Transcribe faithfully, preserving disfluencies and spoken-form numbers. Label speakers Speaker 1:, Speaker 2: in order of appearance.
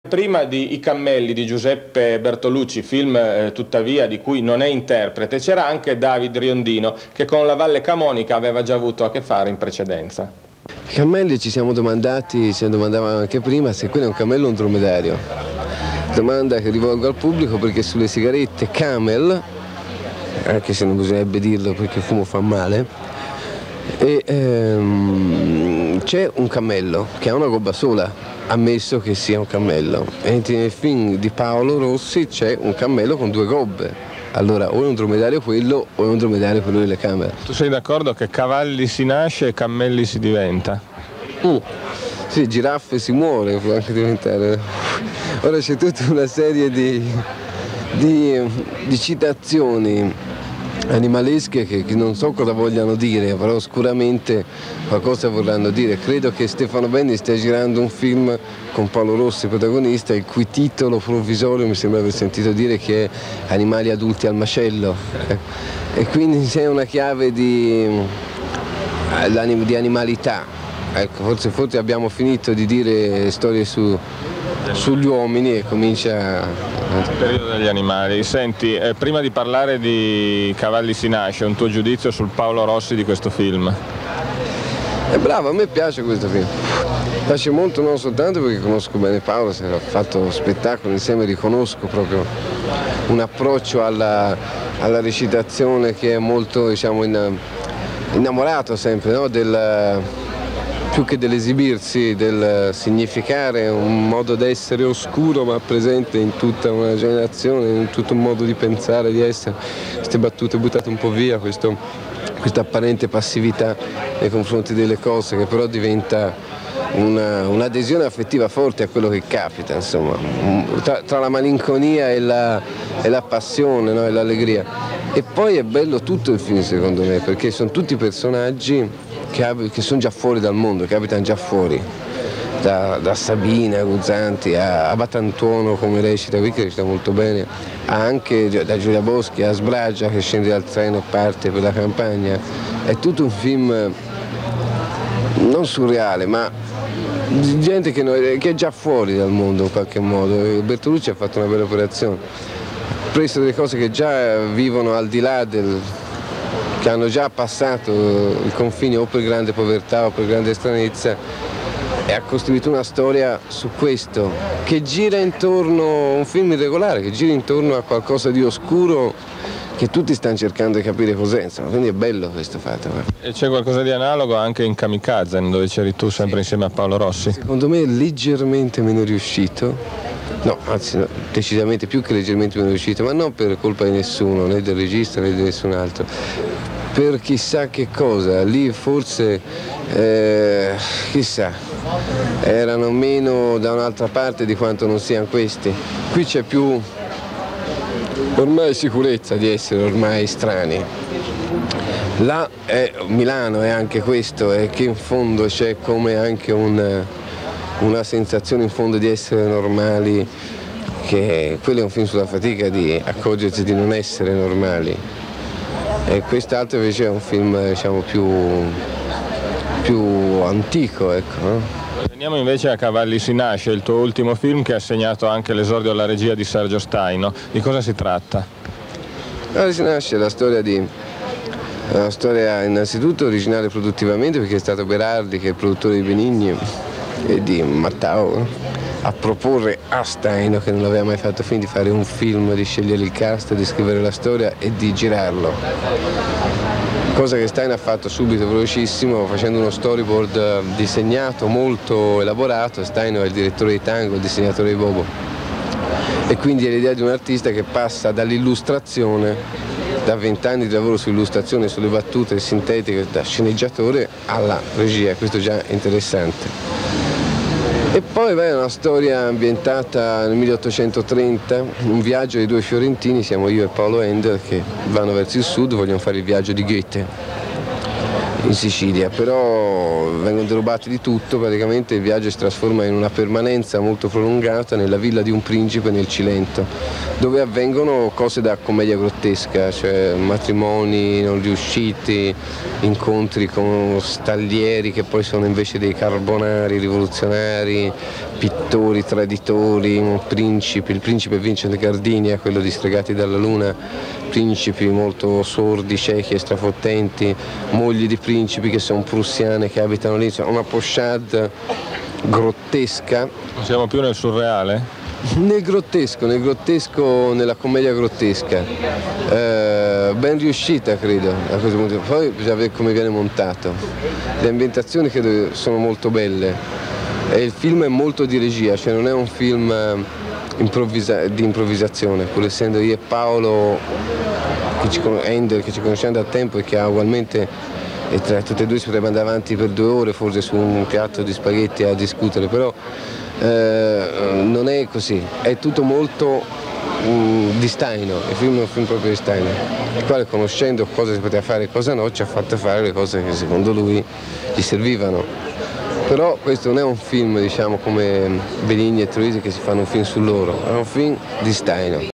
Speaker 1: Prima di I Cammelli di Giuseppe Bertolucci, film eh, tuttavia di cui non è interprete, c'era anche David Riondino che con La Valle Camonica aveva già avuto a che fare in precedenza.
Speaker 2: I cammelli ci siamo domandati, ci domandavamo anche prima, se quello è un cammello o un dromedario. Domanda che rivolgo al pubblico perché sulle sigarette Camel, anche se non bisognerebbe dirlo perché il fumo fa male, e ehm, c'è un cammello che ha una gobba sola, ammesso che sia un cammello, e nel film di Paolo Rossi c'è un cammello con due gobbe. Allora o è un dromedario quello o è un dromedario quello delle camere.
Speaker 1: Tu sei d'accordo che cavalli si nasce e cammelli si diventa?
Speaker 2: Mm. Sì, giraffe si muore, può anche diventare. Ora c'è tutta una serie di, di, di citazioni animalesche che, che non so cosa vogliano dire, però sicuramente qualcosa vorranno dire. Credo che Stefano Benni stia girando un film con Paolo Rossi protagonista, il cui titolo provvisorio mi sembra aver sentito dire che è Animali adulti al macello, e quindi c'è una chiave di, di animalità. Ecco, forse, forse abbiamo finito di dire storie su, sugli uomini e comincia
Speaker 1: il periodo degli animali. Senti, eh, prima di parlare di Cavalli si nasce, un tuo giudizio sul Paolo Rossi di questo film?
Speaker 2: È bravo, a me piace questo film. Piace molto non soltanto perché conosco bene Paolo, se ha fatto spettacolo insieme, riconosco proprio un approccio alla, alla recitazione che è molto, diciamo, innamorato sempre, no? del, più che dell'esibirsi, del significare un modo d'essere oscuro ma presente in tutta una generazione, in tutto un modo di pensare, di essere. Queste battute buttate un po' via, questo, questa apparente passività nei confronti delle cose che però diventa un'adesione affettiva forte a quello che capita, insomma, tra, tra la malinconia e la, e la passione, no? E l'allegria. E poi è bello tutto il film secondo me, perché sono tutti personaggi che, che sono già fuori dal mondo, che abitano già fuori, da, da Sabina a Guzzanti a, a Batantuono come recita qui, che recita molto bene, anche da Giulia Boschi a Sbragia che scende dal treno e parte per la campagna. È tutto un film non surreale, ma di gente che, noi, che è già fuori dal mondo in qualche modo. E Bertolucci ha fatto una bella operazione, ha preso delle cose che già vivono al di là del, che hanno già passato il confine o per grande povertà o per grande stranezza, e ha costruito una storia su questo, che gira intorno, un film irregolare, che gira intorno a qualcosa di oscuro che tutti stanno cercando di capire cos'è, insomma, quindi è bello questo fatto.
Speaker 1: E c'è qualcosa di analogo anche in Kamikaze, dove c'eri tu sempre sì. insieme a Paolo Rossi?
Speaker 2: Secondo me è leggermente meno riuscito, no, anzi no, decisamente più che leggermente meno riuscito, ma non per colpa di nessuno, né del regista né di nessun altro, per chissà che cosa. Lì forse, eh, chissà, erano meno da un'altra parte di quanto non siano questi. Qui c'è più ormai sicurezza di essere ormai strani. Là è Milano, è anche questo, è che in fondo c'è come anche un, una sensazione in fondo di essere normali, che quello è un film sulla fatica di accorgersi di non essere normali. E quest'altro invece è un film, diciamo, più, più antico, ecco, no?
Speaker 1: Veniamo invece a Cavalli si nasce, il tuo ultimo film che ha segnato anche l'esordio alla regia di Sergio Staino. Di cosa si tratta?
Speaker 2: Cavalli si nasce è la storia di una storia innanzitutto originale produttivamente, perché è stato Berardi, che è il produttore di Benigni e di Mattau, a proporre a Staino, che non aveva mai fatto fin, di fare un film, di scegliere il cast, di scrivere la storia e di girarlo. Cosa che Staino ha fatto subito, velocissimo, facendo uno storyboard disegnato, molto elaborato. Staino è il direttore di Tango, il disegnatore di Bobo. E quindi è l'idea di un artista che passa dall'illustrazione, da vent'anni di lavoro sull'illustrazione, sulle battute sintetiche, da sceneggiatore alla regia. Questo è già interessante. E poi è una storia ambientata nel milleottocentotrenta, un viaggio di due fiorentini, siamo io e Paolo Ender, che vanno verso il sud, vogliono fare il viaggio di Goethe. in Sicilia, però vengono derubati di tutto, praticamente il viaggio si trasforma in una permanenza molto prolungata nella villa di un principe nel Cilento, dove avvengono cose da commedia grottesca, cioè matrimoni non riusciti, incontri con stallieri che poi sono invece dei carbonari rivoluzionari, pittori, traditori, principi, il principe Vincent Gardini, quello di Stregati dalla Luna, principi molto sordi, ciechi e strafottenti, mogli di principi che sono prussiane che abitano lì, cioè una pochade grottesca.
Speaker 1: Non siamo più nel surreale?
Speaker 2: Nel grottesco, nel grottesco, nella commedia grottesca, eh, ben riuscita credo a questo punto. Poi bisogna vedere come viene montato. Le ambientazioni credo sono molto belle e il film è molto di regia, cioè non è un film improvvisa- di improvvisazione, pur essendo io e Paolo che ci, Ender, che ci conosciamo da tempo e che ha ugualmente, e tra tutte e due si potrebbe andare avanti per due ore forse su un piatto di spaghetti a discutere, però eh, non è così, è tutto molto um, di Staino, il film è un film proprio di Staino, il quale conoscendo cosa si poteva fare e cosa no ci ha fatto fare le cose che secondo lui gli servivano. Però questo non è un film, diciamo, come Benigni e Troisi che si fanno un film su loro, è un film di Staino.